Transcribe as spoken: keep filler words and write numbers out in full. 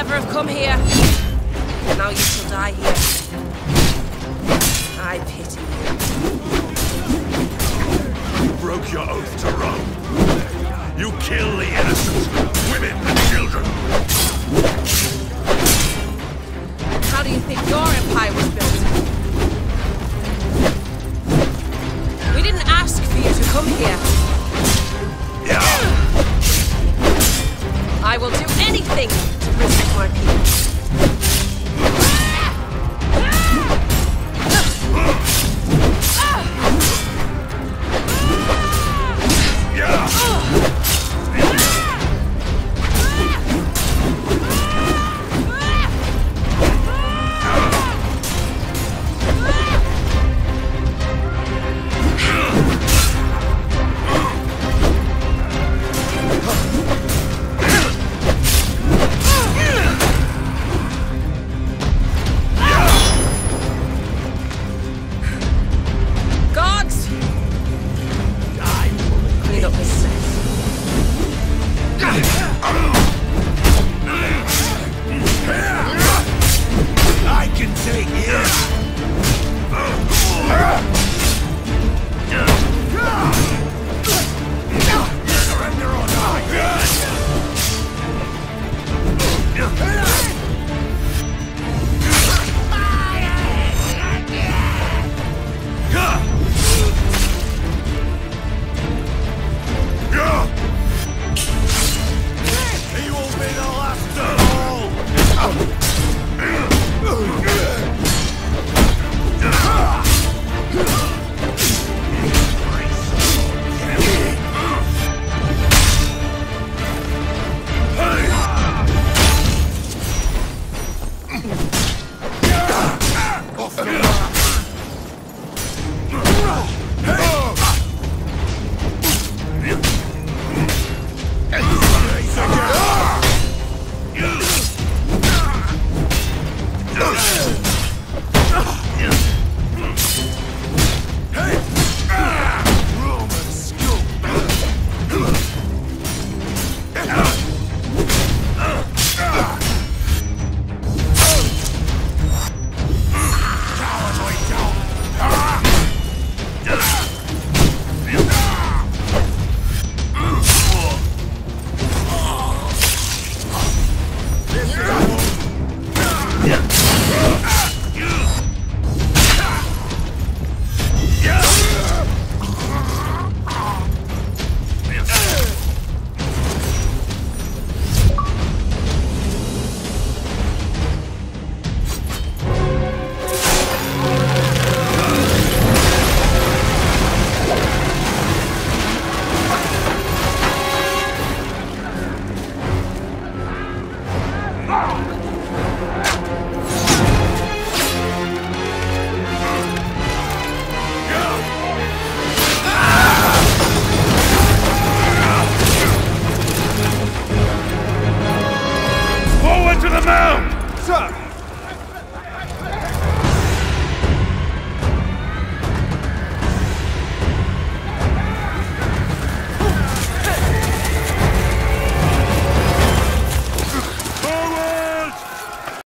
never have come here. And now you shall die here. I pity you. You broke your oath to Rome. You kill the innocent, women and children. How do you think your empire was built? We didn't ask for you to come here.